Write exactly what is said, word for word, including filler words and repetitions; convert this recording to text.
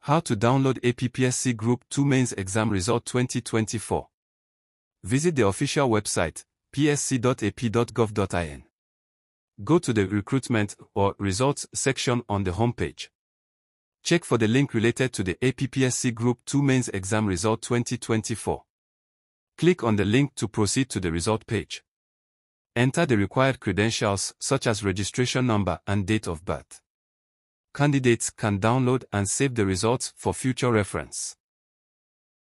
How to download A P P S C Group two Mains Exam Result twenty twenty-four. Visit the official website, p s c dot a p dot gov dot in. Go to the Recruitment or Results section on the homepage. Check for the link related to the A P P S C Group two Mains Exam Result twenty twenty-four. Click on the link to proceed to the result page. Enter the required credentials such as registration number and date of birth. Candidates can download and save the results for future reference.